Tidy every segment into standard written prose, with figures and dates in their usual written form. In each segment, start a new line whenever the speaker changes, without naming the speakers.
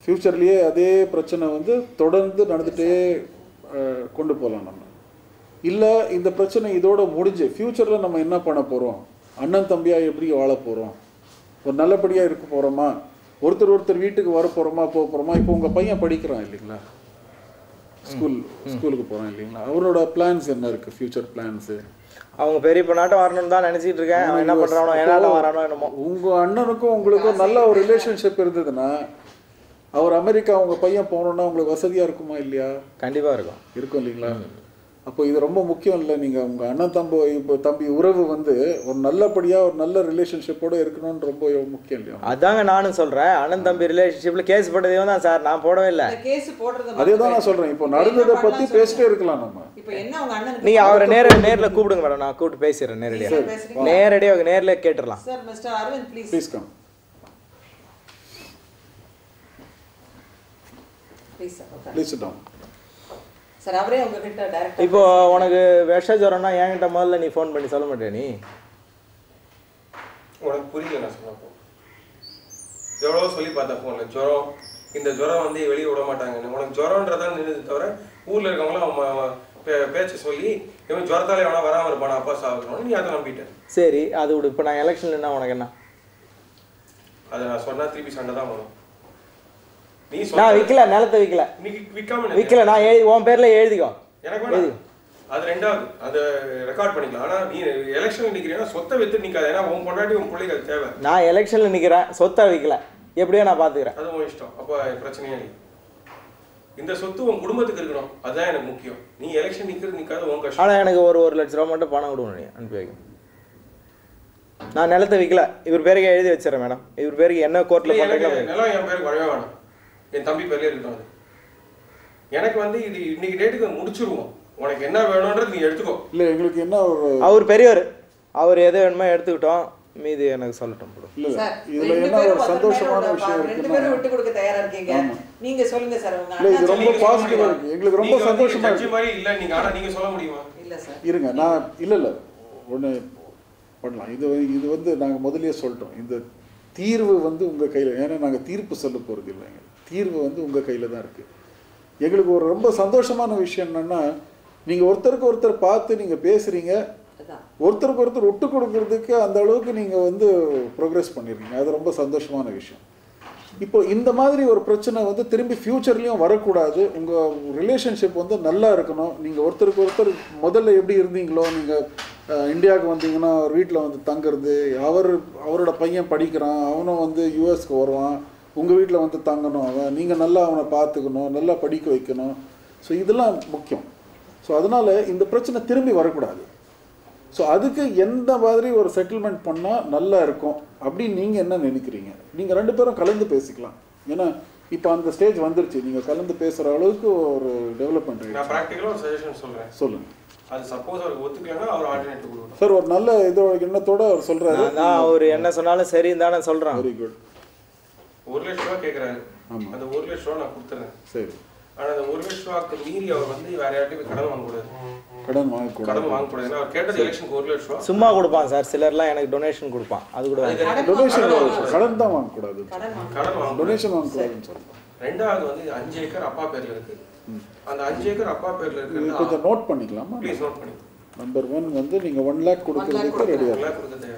ஃப்யூச்சர்லேயே அதே பிரச்சனை வந்து தொடர்ந்து நடந்துகிட்டே கொண்டு போகலாம் நம்ம. இல்லை இந்த பிரச்சனை இதோட முடிஞ்சு ஃப்யூச்சரில் நம்ம என்ன பண்ண போகிறோம், அண்ணன் தம்பியாக எப்படி வாழ போகிறோம், ஒரு நல்லபடியாக இருக்க போகிறோமா, ஒருத்தர் வீட்டுக்கு வர போகிறோமா போக போகிறோமா. இப்போ உங்கள் பையன் படிக்கிறான் இல்லைங்களா, ஸ்கூலுக்கு போகிறான் இல்லைங்களா, அவரோட பிளான்ஸ் என்ன இருக்குது, ஃப்யூச்சர் பிளான்ஸு.
அவங்க பெரிய நாட்டம் வரணும்னு தான் நினச்சிட்டு இருக்கேன். அவன் என்ன பண்ணுறானோ என்னால் வரானோ என்னமோ.
உங்கள் அண்ணனுக்கும் உங்களுக்கும் நல்ல ஒரு ரிலேஷன்ஷிப் இருந்ததுன்னா அவர் அமெரிக்கா உங்கள் பையன் போகணுன்னா உங்களுக்கு வசதியாக இருக்குமா இல்லையா?
கண்டிப்பாக இருக்கும்
இல்லைங்களா? அப்போ இது ரொம்ப முக்கியம் இல்லை. நீங்கள் உங்கள் அண்ணன் தம்பி உறவு வந்து ஒரு நல்லபடியாக ஒரு நல்ல ரிலேஷன்ஷிப்போடு இருக்கணும்னு ரொம்ப முக்கியம் இல்லையா?
அதாங்க நானும் சொல்கிறேன். அண்ணன் தம்பி ரிலேஷன்ஷிப்பில் கேஸ் போட்டதே தான் சார், நான் போடவே இல்லை.
அதே தான் நான் சொல்கிறேன். இப்போ நடந்ததை பற்றி பேசிட்டே இருக்கலாம் நம்ம.
நீங்கள் அவரை நேரில் கூப்பிடுங்க மேடம், நான் கூப்பிட்டு பேசிடுறேன் நேரடியாக நேரில் கேட்டுடலாம்.
Please come. Please sit down.
Sir அவரே உங்ககிட்ட டைரக்டா
இப்போ உனக்கு விஷ ஜுரம்னா என்கிட்ட முதல்ல நீ ஃபோன் பண்ணி சொல்ல மாட்டே? நீ
உனக்கு புரியல நான் சொன்னப்போ எவ்வளோ சொல்லி பார்த்தேன் ஃபோனில். ஜுரம், இந்த ஜுரம் வந்து வெளியே விட மாட்டாங்கன்னு. உனக்கு ஜுரம்ன்றதான் நின்றுது தவிர ஊரில் இருக்கவங்களாம் பேச்சு சொல்லி இவன் ஜுரத்தாலே எவனா வராமல் இருப்பானா அப்பா சாப்பிடணும், நீ அதை நம்பிட்டேன்.
சரி அது விடு. இப்போ நான் எலெக்ஷன் என்ன உனக்கு என்ன?
அதை நான் சொன்னால் திருப்பி சண்டை தான் வரும்.
நான் விற்கல, நிலத்தை விற்கல, நான் உன் பேர்ல எழுதிக்கோ.
எனக்கு அது ரெண்டாவது, அதை ரெக்கார்ட் பண்ணிக்கலாம். ஆனால் நீ எலெக்ஷன்ல நிற்கிறீங்கன்னா சொத்தை வித்து நிற்காது. ஏன்னா உன் பொண்டாட்டி உன் பிள்ளைக்கு அது தேவை.
நான் எலெக்ஷன்ல நிற்கிறேன், சொத்தை விற்கல, எப்படியோ நான் பார்த்துக்கிறேன்.
அது உன் இஷ்டம். அப்போ பிரச்சனையே இல்லை. இந்த சொத்து உன் குடும்பத்துக்கு இருக்கணும், அதுதான் எனக்கு முக்கியம். நீ எலெக்ஷன் நிற்காது உன் கஷ்டம்.
ஆனால் எனக்கு ஒரு 1 லட்ச ரூபா மட்டும் பணம் கொடுக்கணும், நீ அனுப்பி வைக்கணும். நான் நிலத்தை விற்கல, இவர் பேருக்கு எழுதி வச்சிடறேன் மேடம். இவர் பேருக்கு என்ன கோர்ட்டில் பண்ணுறீங்க?
நிலம் என் பேருக்கு வரவே வேணும், என் தம்பி பேர்லேயே இருக்கட்டும். அது எனக்கு வந்து இது இன்னைக்கு டேட்டுக்கு முடிச்சிருவோம். உனக்கு என்ன வேணும்ன்றது நீ எடுத்துக்கோ.
இல்லை எங்களுக்கு என்ன ஒரு
அவர் பெரியவர், அவர் எது வேணுமோ எடுத்துக்கிட்டோம், மீதி எனக்கு சொல்லட்டும்.
இதுல என்ன ஒரு சந்தோஷமான விஷயம்
இருக்கு, ரெண்டு பேரும் விட்டு கொடுக்க தயாரா இருக்கீங்க. நீங்க சொல்லுங்க சார். உங்க
இல்ல இது ரொம்ப பாசிட்டிவா இருக்கு, எங்களுக்கு ரொம்ப சந்தோஷமா இருக்கு.
மாதிரி இல்ல நீங்க ஆனா நீங்க சொல்ல முடியுமா?
இல்ல சார்
இருங்க, நான் இல்ல ஒண்ணு பண்ணலாம். இது வந்து நாங்க முதல்லயே சொல்லிட்டோம், இந்த தீர்வு வந்து உங்க கையில. ஏன்னா நாங்க தீர்ப்பு சொல்ல போறது இல்லைங்க, தீர்வு வந்து உங்க கையில தான் இருக்கு. எங்களுக்கு ஒரு ரொம்ப சந்தோஷமான விஷயம் என்னன்னா, நீங்க ஒருத்தருக்கு ஒருத்தர் பார்த்து நீங்க பேசுறீங்க, ஒருத்தருக்கு ஒருத்தர் விட்டு கொடுக்கறதுக்கு அந்த அளவுக்கு நீங்க வந்து ப்ரோக்ரஸ் பண்ணிருக்கீங்க. அது ரொம்ப சந்தோஷமான விஷயம். இப்போ இந்த மாதிரி ஒரு பிரச்சனை வந்து திரும்பி ஃபியூச்சர்லயும் வரக்கூடாது. உங்க ரிலேஷன்ஷிப் வந்து நல்லா இருக்கணும். நீங்க ஒருத்தருக்கு ஒருத்தர் முதல்ல எப்படி இருந்தீங்களோ, நீங்க இந்தியாவுக்கு வந்தீங்கன்னா அவர் வீட்டில் வந்து தங்குறது, அவரோட பையன் படிக்கிறான், அவனும் வந்து யூஎஸ்க்கு வருவான், உங்கள் வீட்டில் வந்து தங்கணும், அவன் நீங்கள் நல்லா அவனை பார்த்துக்கணும், நல்லா படிக்க வைக்கணும். ஸோ இதெல்லாம் முக்கியம். ஸோ அதனால் இந்த பிரச்சனை திரும்பி வரக்கூடாது. ஸோ அதுக்கு எந்த மாதிரி ஒரு செட்டில்மெண்ட் பண்ணால் நல்லா இருக்கும் அப்படின்னு நீங்கள் என்ன நினைக்கிறீங்க? நீங்கள் 2 பேரும் கலந்து பேசிக்கலாம். ஏன்னா இப்போ அந்த ஸ்டேஜ் வந்துருச்சு, நீங்கள் கலந்து பேசுகிற அளவுக்கு ஒரு டெவலப்மெண்ட்.
நான் ப்ராக்டிக்கலாக ஒரு சஜஷன் சொல்கிறேன்.
சொல்லுங்கள்.
அது சப்போஸ் அவருக்கு ஒத்துக்கலன்னா அவர் ஆல்டர்னேட்டிவ் கொடுக்கணும்.
சார் ஒரு நல்ல இதோட எண்ணத்தோட அவர் சொல்கிறாரு.
நான் அவர் என்ன சொன்னாலும் சரி தானே சொல்கிறேன்.
Very good.
1 லட்ச ரூபா கேட்குறாரு.
ஆமாம்,
அந்த 1 லட்ச ரூபா நான் கொடுத்துறேன்.
சரி.
ஆனால் அந்த 1 லட்ச ரூபாய்க்கு மீறி அவர் வந்து வேற யார்ட்டையும் கடன் வாங்கக்கூடாது.
கடன் வாங்கக்கூடாது.
ஏன்னா அவர் கேட்டது எலெக்ஷனுக்கு 1 லட்ச ரூபா
சும்மா கொடுப்பான் சார். சிலர்லாம் எனக்கு டொனேஷன் கொடுப்பான். அது கூட
டொனேஷன், கடன் தான் வாங்கக்கூடாது,
கடன் வாங்க
டொனேஷன் வாங்கக்கூடாதுன்னு சொல்லுவாங்க.
ரெண்டாவது வந்து 5 ஏக்கர் அப்பா பேர்ல இருக்கு. அந்த 5 ஏக்கர் அப்பா பேர்ல இருக்கு.
கொஞ்சம் நோட் பண்ணிக்கலாமா?
ப்ளீஸ் நோட் பண்ணி.
நம்பர் 1 வந்து நீங்க 1 லாக் கொடுக்கிறதுக்கு ரெடியா
கொடுக்குறது.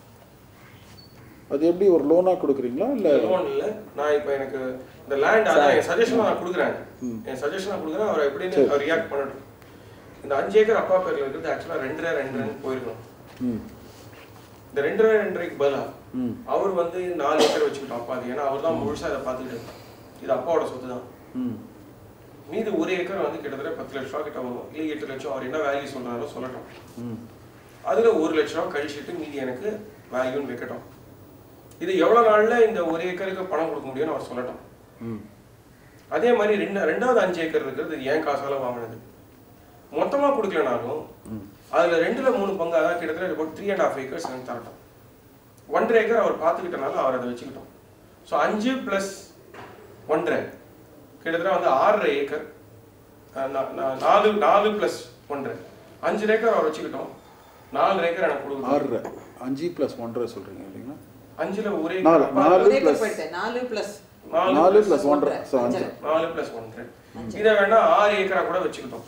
அது எப்படி ஒரு லோனா கொடுக்குறீங்களா? இல்ல
லோன் இல்ல. நான் இப்போ எனக்கு இந்த லேண்ட் அதான் என் சஜஷன் நான் கொடுக்குறேன். என் சஜஷன் நான் கொடுக்குறேன். அவர் எப்படின்னு அவர் ரியாக்ட் பண்ணட்டும். இந்த 5 ஏக்கர் அப்பா பேர்ல இருக்கிறது ஆக்சுவலா 2.5 போயிருக்கணும். இந்த 2.5 பதிலா அவர் வந்து 4 ஏக்கர் வச்சுக்கிட்டோம் அப்பா. ஏன்னா அவர் தான் முழுசா இதை பார்த்துக்கிட்டு, இது அப்பாவோட சொத்து தான். மீது 1 ஏக்கர் வந்து கிட்டத்தட்ட 10 லட்ச ரூபா கிட்ட வரும். இல்லை 8 லட்சம், அவர் என்ன வேல்யூ சொல்றாரோ சொல்லட்டும். அதுல 1 லட்ச ரூபா கழிச்சுட்டு மீதி எனக்கு வேல்யூன்னு வைக்கட்டும். இது எவ்வளவு நாள்ல இந்த 1 ஏக்கருக்கு பணம் கொடுக்க முடியும்னு அவர் சொல்லட்டும். அதே மாதிரி ரெண்டாவது 5 ஏக்கர் இருக்கிறது ஏன் காசால வாங்கினது. மொத்தமா கொடுக்கலனாலும் அதுல 2/3 பங்கு, அதாவது கிட்டத்தட்ட 3.5 ஏக்கர்ஸ் எனக்கு தரட்டும். 1.5 ஏக்கர் அவர் பார்த்துக்கிட்டனால அவர் அதை வச்சுக்கிட்டோம். ஸோ 5 + 1.5 கிட்டத்தட்ட வந்து 6.5 ஏக்கர். 4 + 1.5 5 ஏக்கர் அவர் வச்சுக்கிட்டோம். 4 ஏக்கர் எனக்கு கொடுக்கணும்.
5 + 1.5 சொல்றீங்க இல்லைங்களா?
5ல 1
ஏக்கர் 4 +
4 + 1.5
4 + 1.5 இதை வேணா 6 ஏக்கரா கூட வச்சுக்கிட்டோம்.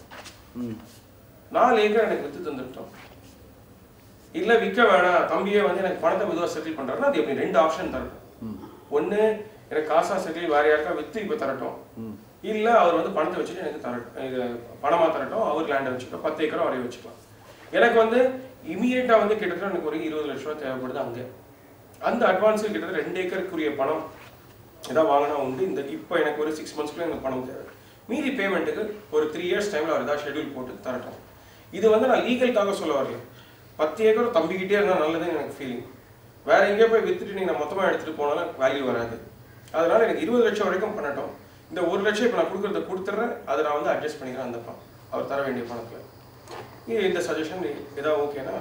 4 ஏக்கர் எனக்கு வித்து தந்துட்டோம். இல்ல விற்க வேணாம், தம்பியே வந்து எனக்கு பணத்தை மெதுவாக செட்டில் பண்றாருன்னா அது எப்படி 2 ஆப்ஷன் தரட்டும். ஒன்று எனக்கு காசா செட்டில் வேற யாருக்கா வித்து இப்போ தரட்டும், இல்ல அவர் வந்து பணத்தை வச்சுட்டு எனக்கு தரட்டும், இது பணமா தரட்டும், அவர் லேண்டை வச்சுக்கிட்டோம் 10 ஏக்கரா வரைய வச்சுக்கலாம். எனக்கு வந்து இமீடியட்டா வந்து கிட்டத்தட்ட எனக்கு ஒரு 20 லட்ச ரூபா தேவைப்படுது. அங்கே அந்த அட்வான்ஸு கிட்டத்தட்ட 2 ஏக்கருக்குரிய பணம் ஏதாவது வாங்கினா உண்டு. இந்த இப்போ எனக்கு ஒரு 6 மந்த்ஸ்க்குள்ள எனக்கு பணம் தேவை. மீதி பேமெண்ட்டுக்கு ஒரு 3 இயர்ஸ் டைமில் அவர் ஏதாவது ஷெட்யூல் போட்டு தரட்டும். இது வந்து நான் லீகலுக்காக சொல்ல வரல. 10 ஏக்கர் தம்பிக்கிட்டே இருந்தால் நல்லதுன்னு எனக்கு ஃபீலிங். வேற எங்கேயோ போய் வித்துட்டு நீங்கள் மொத்தமாக எடுத்துகிட்டு போனாலும் வேல்யூ வராது. அதனால எனக்கு 20 லட்சம் வரைக்கும் பண்ணட்டும். இந்த 1 லட்சம் இப்போ நான் கொடுக்குறத கொடுத்துட்றேன், அதை நான் வந்து அட்ஜஸ்ட் பண்ணிக்கிறேன் அந்த பணம் அவர் தர வேண்டிய பணத்தில். இந்த சஜஷன் ஏதாவது ஓகேன்னா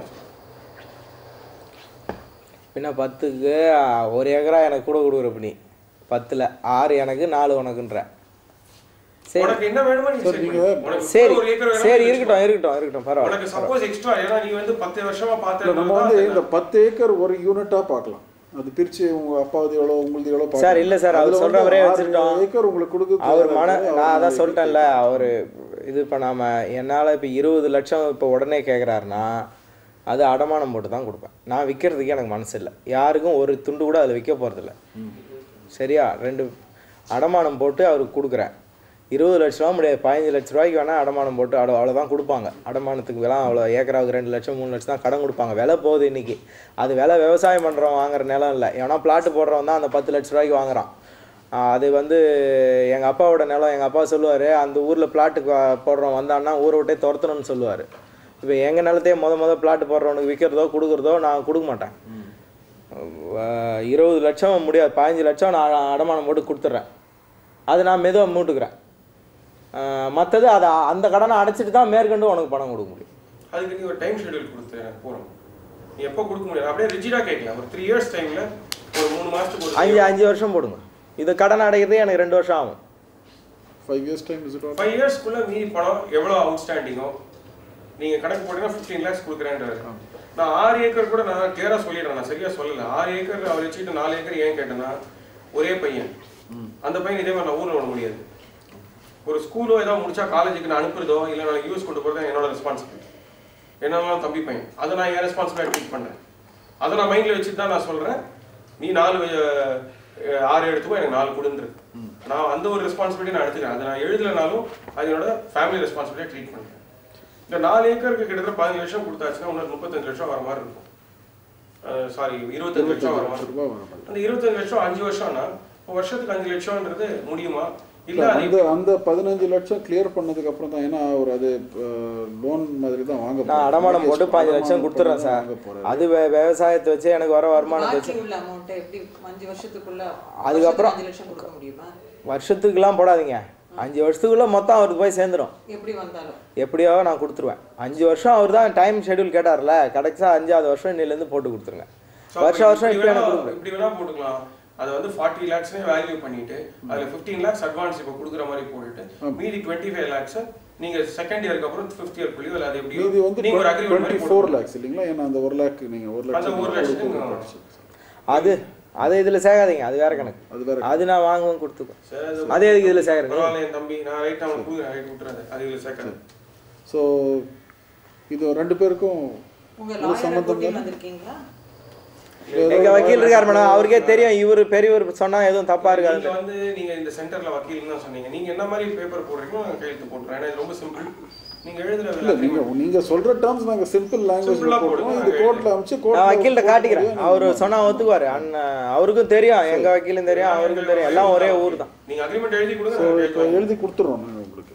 பின்ன 10க்கு 1 ஏக்கரா எனக்கு கூட கொடுக்குற பண்ணி 10ல் 6 எனக்கு 4 உனக்குன்ற. சரி
உனக்கு என்ன வேணுமோ நீ
சரி
சரி
சரி இருக்கட்டும் பரவாயில்ல.
உனக்கு சப்போஸ் எக்ஸ்ட்ரா ஏன்னா நீ வந்து 10 வருஷமா பார்த்த
நம்ம வந்து இந்த 10 ஏக்கர் ஒரு யூனிட்டா பார்க்கலாம். அது பிரிச்சு உங்க அப்பாவது எவ்வளோ உங்களுக்கு எவ்வளோ
சார் இல்லை சார் அவர் சொல்கிறவரே வச்சுருக்கோம்.
ஏக்கர் உங்களுக்கு கொடுக்குது
அவர் நான் அதான் சொல்லிட்டேன்ல, அவர் இது பண்ணாமல் என்னால் இப்போ 20 லட்சம் இப்போ உடனே கேட்குறாருன்னா அது அடமானம் போட்டு தான் கொடுப்பேன். நான் விற்கிறதுக்கு எனக்கு மனசு இல்லை, யாருக்கும் ஒரு துண்டு கூட அதில் விற்க போகிறதில்ல. சரியா? 2 அடமானம் போட்டு அவருக்கு கொடுக்குறேன். 20 லட்ச ரூபா முடியாது, 15 லட்ச ரூபாய்க்கு வேணால் அடமானம் போட்டு அவ்வளோதான் கொடுப்பாங்க. அடமானத்துக்கு விலை அவ்வளோ, ஏக்கராவுக்கு 2 லட்சம் 3 லட்சம் தான் கடன் கொடுப்பாங்க. விலை போகுது இன்றைக்கி. அது விலை விவசாயம் பண்ணுறவன் வாங்குற நிலம் இல்லை, ஏன்னா பிளாட்டு போடுறவன் தான் அந்த 10 லட்ச ரூபாய்க்கு வாங்குறான். அது வந்து எங்கள் அப்பாவோட நிலம். எங்கள் அப்பா சொல்லுவார், அந்த ஊரில் பிளாட்டுக்கு போடுறவன் வந்தான்னா ஊரை விட்டே துரத்தணும்னு சொல்லுவார். இப்போ எங்கள் நிலத்தையே முத பிளாட்டு போடுறவனுக்கு விற்கிறதோ கொடுக்குறதோ நான் கொடுக்க மாட்டேன். 20 லட்சம் முடியாது, 15 லட்சம் நான் அடமானம் போட்டு கொடுத்துட்றேன். அது நான் மெதுவாக மூட்டுக்கிறேன். மற்றது அதை அந்த கடனை அடைச்சிட்டு தான் மேற்கொண்டு உனக்கு பணம் கொடுக்க முடியும்.
அதுக்கு நீ ஒரு டைம் ஷெட்யூல் கொடுத்து எனக்கு போகிறோம். நீ எப்போ கொடுக்க முடியாது அப்படியே ரிஜிடாக கேட்கலாம். ஒரு 3 இயர்ஸ் டைமில் ஒரு 3 மாதத்துக்கு
5 வருஷம் போடுங்க. இது கடன் அடைக்கிறதே எனக்கு 2 வருஷம் ஆகும்.
5 இயர்ஸ் டைம்
5 இயர்ஸ்க்குள்ளே மீதி பணம் எவ்வளோ அவுட்ஸ்டாண்டிங்கோ நீங்கள் கணக்கு போட்டீங்கன்னா 15 lakhs கொடுக்குறேன்றாரு. நான் 6 ஏக்கர் கூட நான் கிளியராக சொல்லிடுறேன், நான் சரியாக சொல்லலை. 6 ஏக்கர் அவர் வச்சுக்கிட்டு 4 ஏக்கர் ஏன் கேட்டேன்னா, ஒரே பையன், அந்த பையன் இதே மாதிரி நான் ஊரில் விட முடியாது. ஒரு ஸ்கூலோ ஏதாவது முடிச்சா காலேஜுக்கு நான் அனுப்புறதோ இல்லை நாளைக்கு யூஸ் கொண்டு போகிறதோ என்னோட ரெஸ்பான்சிபிலிட்டி. என்னாலும் தம்பி பையன், அதை நான் என் ரெஸ்பான்சிபிலிட்டி ட்ரீட் பண்ணுறேன். அதை நான் மைண்டில் வச்சுட்டு தான் நான் சொல்கிறேன், நீ 6 எடுத்துக்கோ, எனக்கு 4 கொடுந்துரு. நான் அந்த ஒரு ரெஸ்பான்சிபிலிட்டி நான் எடுத்துக்கிறேன். அதை நான் எழுதலைனாலும் அது என்னோட ஃபேமிலி ரெஸ்பான்சிபிலிட்டியாக ட்ரீட் பண்ணுறேன். இந்த 4 ஏக்கருக்கு கிட்டத்தட்ட 15 லட்சம் கொடுத்தாச்சுன்னா இன்னொரு 35 லட்சம் வர மாதிரி இருக்கும். சாரி 25 லட்சம் வர மாதிரி இருக்கும். அந்த 25 லட்சம் 5 வருஷம்னா வருஷத்துக்கு 5 லட்சம்ன்றது முடியுமா? இல்ல
அந்த 15 லட்சம் கிளியர் பண்ணதுக்கு அப்புறம் தான், ஏன்னா அவர் அது லோன் மாதிரி தான் வாங்க.
நான் அடமானம் போட்டு 15 லட்சம் கொடுத்துறேன் சார். அது விவசாயத்தை வச்சு எனக்கு வர வருமானத்தை வச்சு
எப்படி 5 வருஷத்துக்குள்ள
அதுக்கப்புறம்
5 லட்சம் கொடுக்க முடியுமா?
வருஷத்துக்குலாம் போடாதீங்க, 5 வருஷத்துக்குள்ள மொத்தம் அவருக்கு போய் சேர்ந்துடும்.
எப்படி வந்தாலும்
எப்படியோ நான் கொடுத்துருவேன். 5 வருஷம் அவர் தான் டைம் ஷெட்யூல் கேட்டார்ல, கடைசியா 5வது வருஷம் இன்னிலேருந்து போட்டு கொடுத்துருங்க. வருஷம் இப்போ எனக்கு கொடுங்க.
இப்படி வேணா போட்டுக்கலாம். அதை வந்து 40 lakhs வேல்யூ பண்ணிட்டு அதுல 15 lakhs அட்வான்ஸ் இப்போ கொடுக்குற மாதிரி போட்டுட்டு மீதி 25 lakhs நீங்க செகண்ட் இயருக்கு அப்புறம் 5th இயர் குள்ள அது எப்படி நீங்க ஒரு அக்ரிமென்ட் மாதிரி
24 lakhs இல்லீங்களா? ஏன்னா அந்த 1 lakh நீங்க 1
அந்த 1 லட்சம்
அது இதுல சேர்க்காதீங்க, அது வேற கணக்கு. அது நான் வாங்குவேன் கொடுத்துக்கோ. அதே எதுக்கு இதுல சேர்க்கறேன்?
பரவாயில்லை என் தம்பி, நான் ரைட் அவனுக்கு கொடுக்குறேன், ரைட் விட்டுறாது, அது இதுல சேர்க்கறேன்.
ஸோ இது 2 பேருக்கும்
உங்க சம்பந்தம் வந்திருக்கீங்களா?
எங்க வக்கீல் இருக்காரு மேடம், அவருக்கே தெரியும். இவரு பெரியவர் சொன்னா எதுவும் தப்பா இருக்காது.
நீங்க வந்து நீங்க இந்த சென்டர்ல வக்கீல்னு தான் சொன்னீங்க. நீங்க என்ன மாதிரி பேப்பர் போடுறீங்களோ நான் கையெழுத்து போடுறேன். ஏன்னா இது ரொம்ப சிம்பிள். நீங்க எழுதுற
நீங்க சொல்ற டர்ம்ஸ் நாங்க சிம்பிள் லாங்குவேஜ்ல போடுறோம். இது கோர்ட்ல அம்ச்சு
நான் வக்கீல்ட்ட காட்டிக்கிறேன். அவர் சொன்னா ஒத்துக்குவாரு. அவருக்கும் தெரியும், எங்க வக்கீலும் தெரியும், அவருக்கும் தெரியும். எல்லாம் ஒரே ஊர் தான்.
நீங்க அக்ரிமெண்ட் எழுதி கொடுங்க,
இப்போ எழுதி கொடுத்துறோம் நாங்க உங்களுக்கு.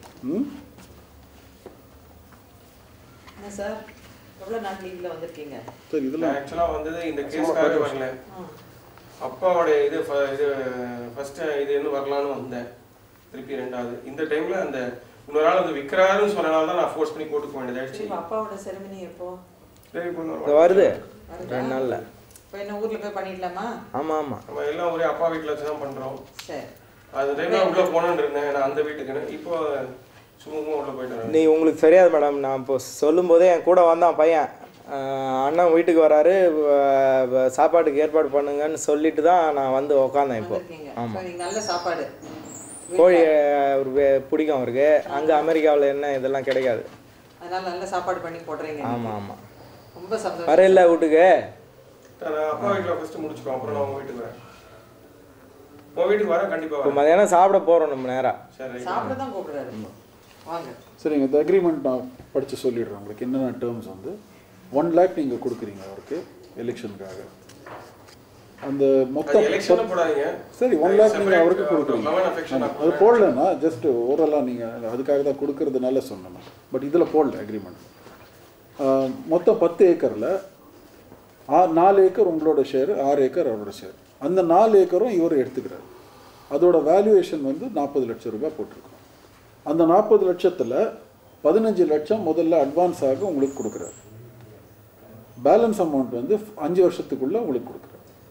என்ன சார் எவ்வளவு நாள் லீவ்ல வந்திருக்கீங்க?
சரி, இதெல்லாம்
ஆக்சுவலா வந்தது இந்த கேஸ்க்காக வரல. அப்பாவோட இது ஃபர்ஸ்ட் இது என்ன வரலான்னு வந்தேன். திருப்பி 2வது இந்த டைம்ல அந்த இன்னொரு ஆள் வந்து விக்கிறாருன்னு சொன்னனால தான் நான் ஃபோர்ஸ் பண்ணி போட்டுக்க வேண்டியதாச்சு.
அப்பாவோட செரிமனி எப்போ
வருது? 2 நாள்ல.
இப்போ என்ன ஊர்ல போய் பண்ணிடலாமா?
ஆமா ஆமா,
நம்ம எல்லாம் ஒரே அப்பா வீட்டுல வச்சு தான் பண்றோம்.
சரி,
அது டைம்ல உள்ள போனேன்னு இருந்தேன் நான் அந்த வீட்டுக்கு. இப்போ சும்மா உள்ள போயிட்டேன்.
நீ உங்களுக்கு தெரியாது மேடம், நான் இப்போ சொல்லும் போதே என் கூட வந்தான் பையன், அண்ணன் வீட்டுக்கு வராரு, சாப்பாட்டுக்கு ஏற்பாடு பண்ணுங்கன்னு சொல்லிட்டு தான் நான் வந்து உக்காந்தேன் இப்போ. ஆமாம்,
நல்ல சாப்பாடு
கோழி பிடிக்கும் அவருக்கு. அங்கே அமெரிக்காவில் என்ன இதெல்லாம் கிடைக்காது,
அதனால நல்ல சாப்பாடு பண்ணி போடுறீங்க.
ஆமாம் ஆமாம்,
ரொம்ப சந்தோஷம்.
வர இல்லை வீட்டுக்கு.
அப்பா வீட்டில் ஃபஸ்ட்டு முடிச்சுக்கோ, அப்புறம் நான் உங்கள் வீட்டுக்கு வரேன். உங்கள் வீட்டுக்கு வரேன் கண்டிப்பாக.
இப்போ மதியானம் சாப்பிட போகிறோம் நம்ம நேராக.
சரி,
சாப்பிட தான் கூப்பிடுறாரு. வாங்க.
சரிங்க, இந்த அக்ரிமெண்ட் நான் படித்து சொல்லிடுறேன் உங்களுக்கு. என்னென்ன டேர்ம்ஸ் வந்து 1 lakh நீங்கள் கொடுக்குறீங்க அவருக்கு எலெக்ஷனுக்காக. அந்த மொத்தம் சரி 1 lakh நீங்கள் அவருக்கு கொடுக்குறீங்க. அது போடலன்னா ஜஸ்ட் ஓரலாக நீங்கள் அதுக்காக தான் கொடுக்கறதுனால சொன்னேன். பட் இதில் போடல அக்ரிமெண்ட். மொத்தம் 10 ஏக்கரில் 4 ஏக்கர் உங்களோட ஷேர், 6 ஏக்கர் அவரோட ஷேர். அந்த 4 ஏக்கரும் இவர் எடுத்துக்கிறார். அதோட வேல்யூவேஷன் வந்து 40 லட்சம் ரூபாய் போட்டிருக்கோம். அந்த 40 லட்சத்தில் 15 லட்சம் முதல்ல அட்வான்ஸாக உங்களுக்கு கொடுக்குறாரு. பேலன்ஸ் அமௌண்ட் வந்து 5 வருஷத்துக்குள்ளே உங்களுக்கு கொடுக்குறாரு.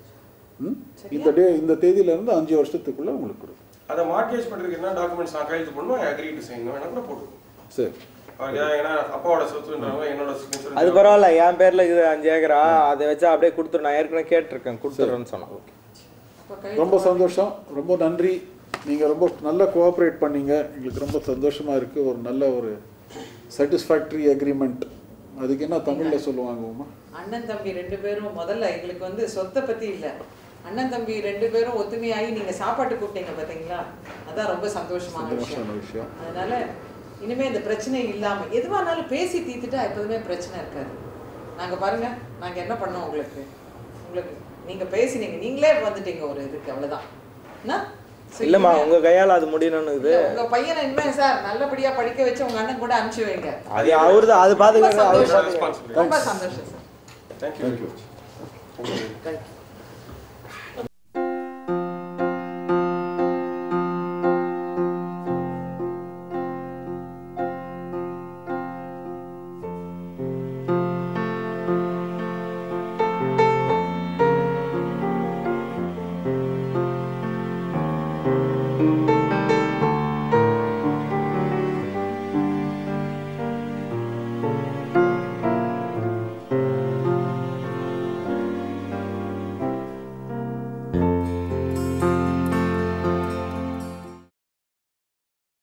இந்த தேதியிலேருந்து 5 வருஷத்துக்குள்ளே உங்களுக்கு கொடுக்குறாரு.
அதை மார்கேஜ் பண்ணுறதுக்கு என்ன டாக்குமெண்ட்ஸ் நான் கையெழுத்து பண்ணணும், அக்ரி டு சைன் வேணா கூட போட்டுருக்கோம்.
சரி,
ஏன்னா அப்பாவோட சொத்துன்றவங்க என்னோட சிக்னேச்சர்.
அது பரவாயில்ல, என் பேரில் இது 5 ஏக்கரா, அதை வச்சா அப்படியே கொடுத்துரு. நான் ஏற்கனவே கேட்டிருக்கேன், கொடுத்துட்றேன்னு சொன்னேன். ஓகே,
ரொம்ப சந்தோஷம், ரொம்ப நன்றி. நீங்கள் ரொம்ப நல்லா கோஆப்ரேட் பண்ணீங்க. எங்களுக்கு ரொம்ப சந்தோஷமாக இருக்குது. ஒரு நல்ல ஒரு சாட்டிஸ்ஃபேக்டரி அக்ரிமெண்ட். அதுக்கு என்ன தமிழில் சொல்லுவாங்க உமா?
அண்ணன் தம்பி 2 பேரும் முதல்ல எங்களுக்கு வந்து சொத்தை பற்றி இல்லை, அண்ணன் தம்பி 2 பேரும் ஒத்துமையாகி நீங்கள் சாப்பாட்டு கூப்பிட்டீங்க பார்த்தீங்களா, அதான் ரொம்ப சந்தோஷமான விஷயம். அதனால இனிமேல் இந்த பிரச்சனை இல்லாமல் எதுவானாலும் பேசி தீர்த்துட்டா எப்போதுமே பிரச்சனை இருக்காது. நாங்கள் பாருங்கள், நாங்கள் என்ன பண்ணோம் உங்களுக்கு நீங்கள் பேசினீங்க, நீங்களே வந்துட்டீங்க ஒரு இதுக்கு, அவ்வளோதான். என்ன
இல்லைம்மா, உங்கள் கையால் அது முடியணும்னு இது.
உங்கள் பையனை இனிமேல் சார் நல்லபடியாக படிக்க வச்சு உங்கள் அண்ணன் கூட அனுப்பிச்சி வைங்க.
அது அவரு தான், அது பார்த்துக்கோங்க.
ரொம்ப சந்தோஷம் சார்.
தேங்க்யூ.
தேங்க்யூ.